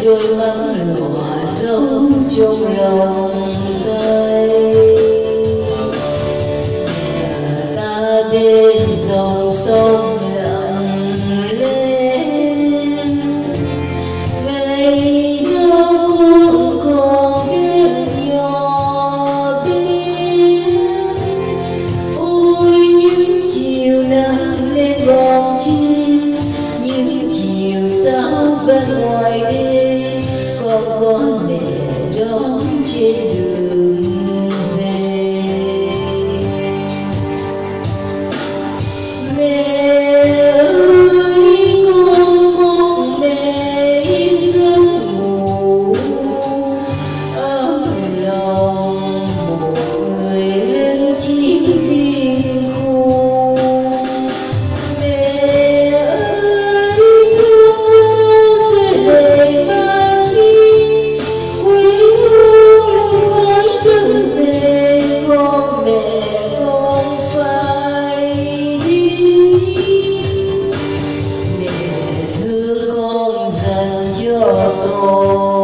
đôi mắt lòa dấu trong lòng tay. Nhà ta bên dòng sông lặng lên, ngày nào cũng còn biết nhỏ biết. Ôi những chiều nắng lên bóng chim, những chiều sao bên ngoài đêm, con mẹ đón trên đường về. Mẹ ơi con mong mẹ giấc ngủ, ở lòng một người lên chiếc đi khô. Mẹ ơi thương sẽ về ba chi, quê hương nói từng về con mẹ con phải đi. Mẹ thương con dành cho con.